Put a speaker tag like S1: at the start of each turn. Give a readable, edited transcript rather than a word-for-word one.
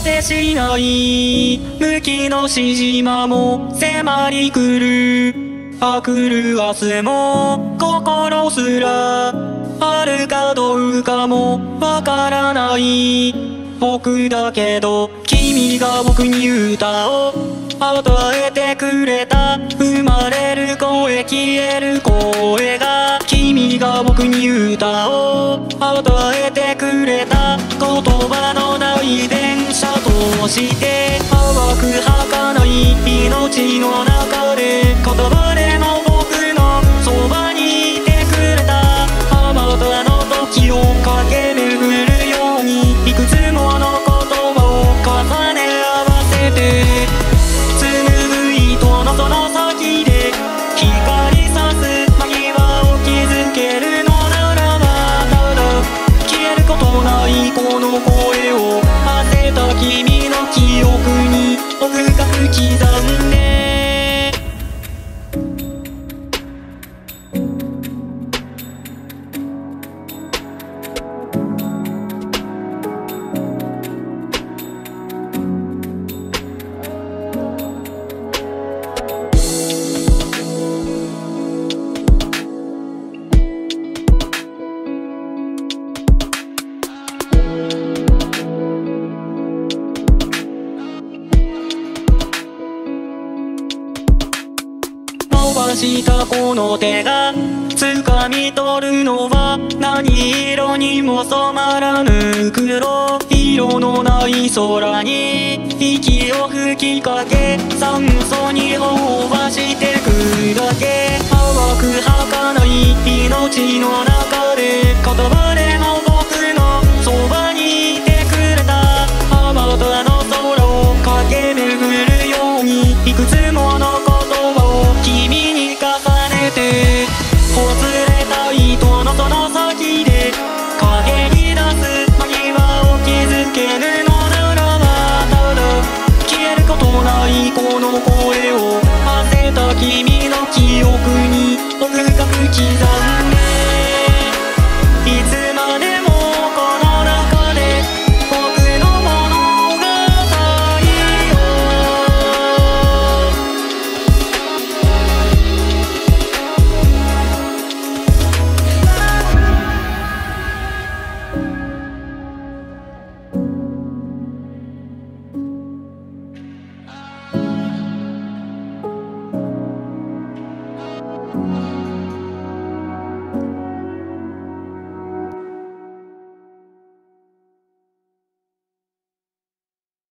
S1: てしない無気のし島も迫り来る。あくる明日も心すらあるかどうかもわからない僕だけど、君が僕に歌を与えてくれた。生まれる声消える声が、君が僕に歌を与えてくれた。言葉のない電車として淡く儚い命の中で、言葉でも僕のそばにいてくれた。あまたの時を駆け巡るように、いくつもの言葉を重ね合わせて、紡ぐ糸のその先で光さす間際を築けるのならば、ただ消えることないこの声を馳せた君の記憶に深く刻んで。伸ばしたこの手が掴み取るのは、何色にも染まらぬ黒色のない空に息を吹きかけ、酸素に頬ばしてくだけ。淡く儚い命の中で、言葉でも僕のそばにいてくれた。あまたの空を駆け巡るように、いくつもの言葉を君に重ねて、ほつれた糸のその先で影に出す間際を築けるのならば、ただ消えることないこの声を馳せた君の記憶に深く刻んで、いつまでもこの中で僕の物語を。